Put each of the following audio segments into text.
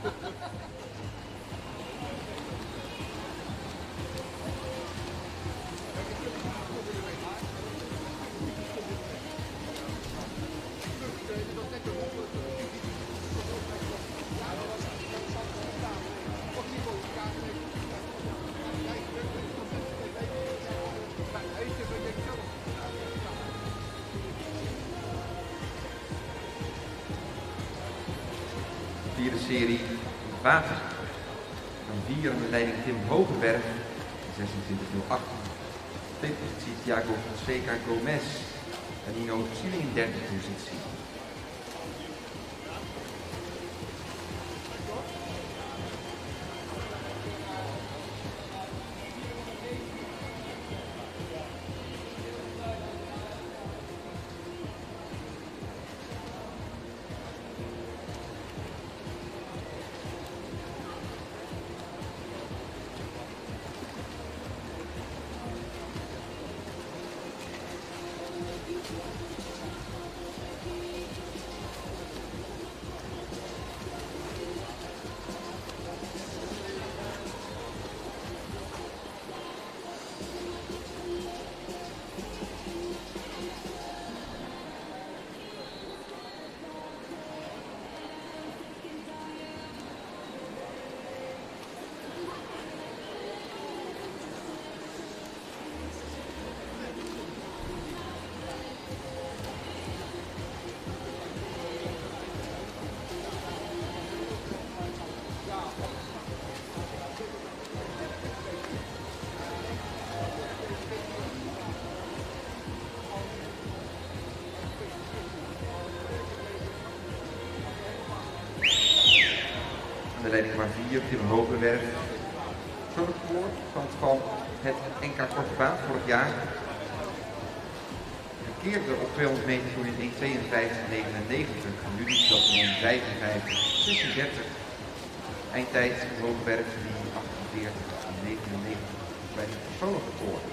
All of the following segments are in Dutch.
Vierde serie water. Dan 4 aan de leiding Tim Hogeberg, 26.08. Tweede positie Thiago Fonseca Gomez en Nino Sieling in derde positie. De leiding maar 4, Tim Hogeberg. Zo'n record van het NK Korte Baan vorig jaar. Verkeerde op 200 meter toen in 1:52:99. Nu is dat in 55:36. Eindtijd Hogeberg 3:48:99 bij het persoonlijk record.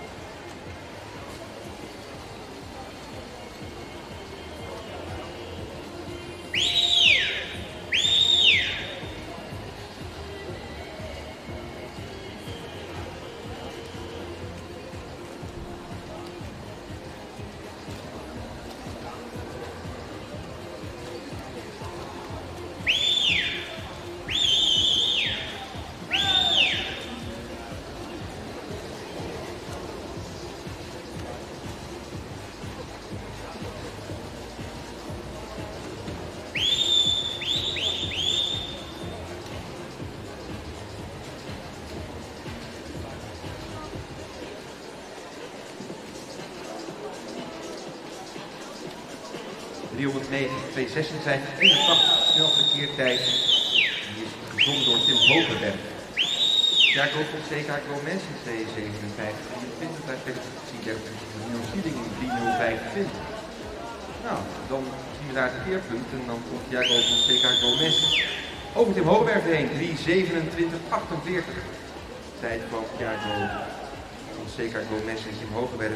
...309, 2:56, 81 snelste keertijd. Die is gezongen door Tim Hogeberg. Thiago Fonseca Gomez in 2:57, 23. Daar speelt het derde Nino Sieling in 3:025. Nou, dan zien we daar het keerpunt en dan komt Thiago Fonseca Gomez over Tim Hogeberg heen. 3:27:48. Tijd van Thiago Fonseca Gomez en Tim Hogeberg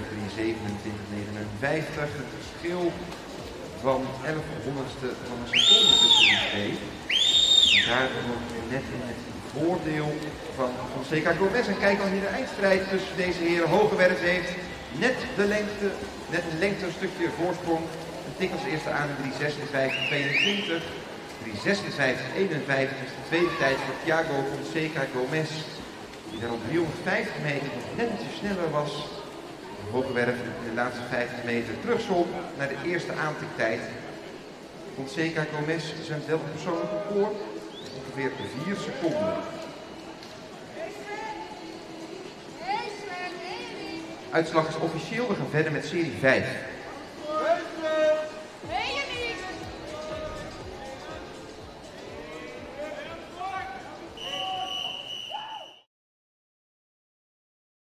3:27:59. Het verschil van 1100ste van een seconde tussen die twee. Daar nog net in het voordeel van Fonseca Gomez. En kijk dan hier de eindstrijd tussen deze heren. Hogeberg heeft net een lengte een stukje voorsprong. Een tik als eerste aan in 3:56:22. 3:56:51 is de tweede tijd voor Thiago Fonseca Gomez. Die dan op 350 meter nog net ietsje sneller was. Hogeberg in de laatste 50 meter terugzond naar de eerste aantiktijd. Fonseca Gomez zijn derde persoonlijk record, ongeveer 4 seconden. Uitslag is officieel, we gaan verder met serie 5.